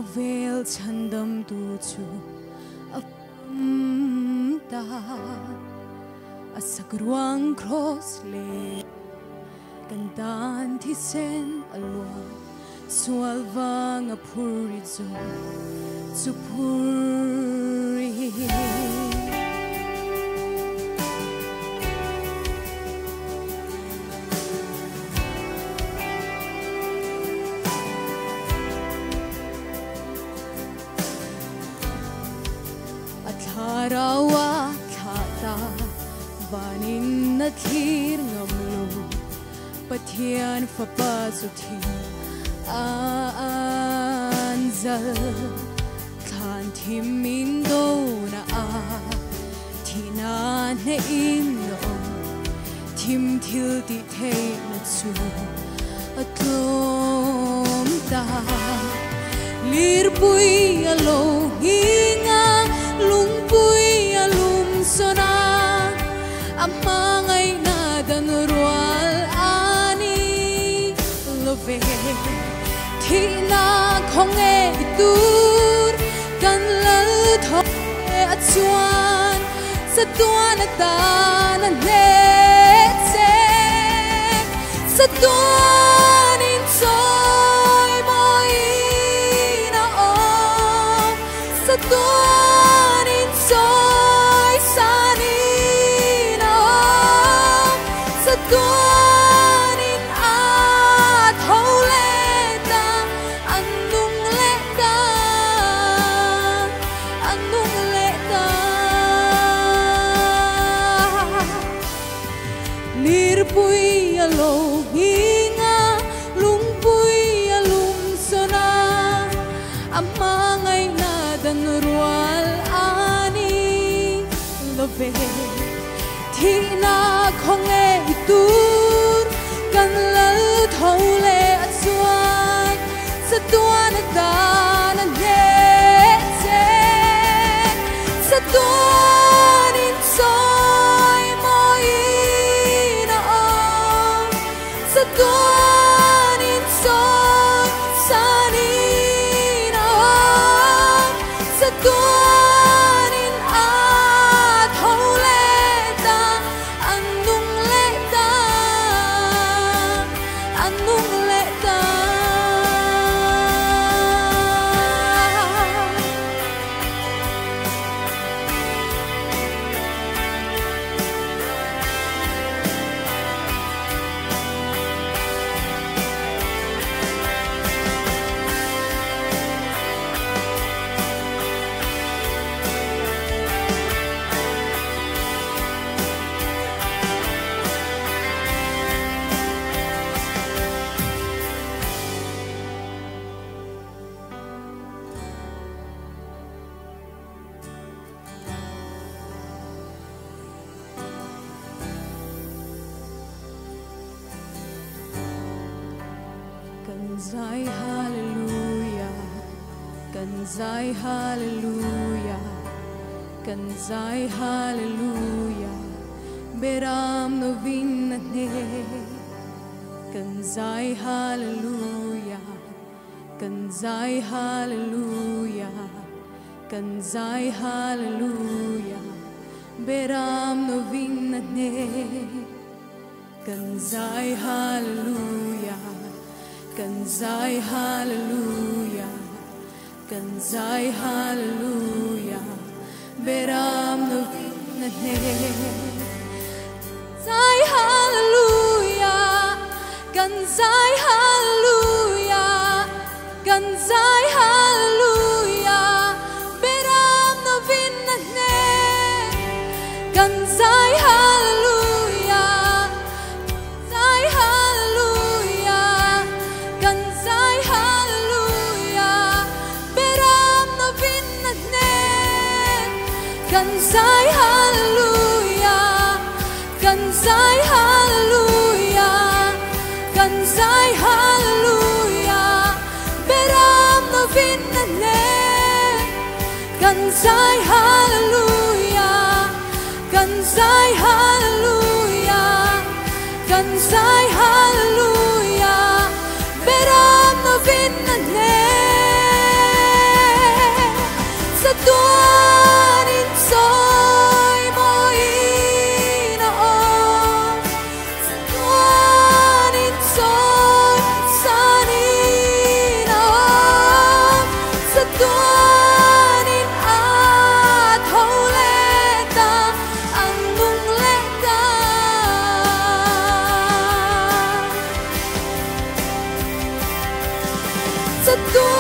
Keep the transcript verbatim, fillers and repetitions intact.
novel chandam tu chu apam ta asagruang cross le kantan thi sen alwa sualvang apuri zo supuri Atharawa khata banin nathir ngamlo pathian fapa suthi anzal khan thimin do na a thina ne in no thim thil ti the na chu atlom ta lir pui alo hinga lung pui alum sona amangai na dan rual ani love thina khonge tur kan lal thoe achuan satuan ta na ne se satuan in soy moi na o satuan in soy sani na satuan in at holeta anung leta anung leta nirpui alo hinga lungpui alum sona amangai na dan rual ani love thina khonge tur kan lal thole achuan satuan ta na ne se satuan in soy moi na o satuan in soy sani na satuan in at holeta anung leta anung leta Kanzai hallelujah, Kanzai hallelujah, Kanzai hallelujah, Beram novinne. Kanzai hallelujah, Kanzai hallelujah, Kanzai hallelujah, Beram novinne. Kanzai hallelujah, Kanzai hallelujah, Kanzai hallelujah, Beram novinne. Kanzai hallelujah, Kanzai hallelujah, Kanzai hallelujah, Beram novinne. Kanzai hallelujah, Kanzai hallelujah, Kanzai hallelujah, Beram novinne. Kanzai hallelujah, Kanzai hallelujah, Kanzai hallelujah, Beram novinne. Kanzai hallelujah, Kanzai hallelujah, Kanzai hallelujah, Beram novinne. sa tu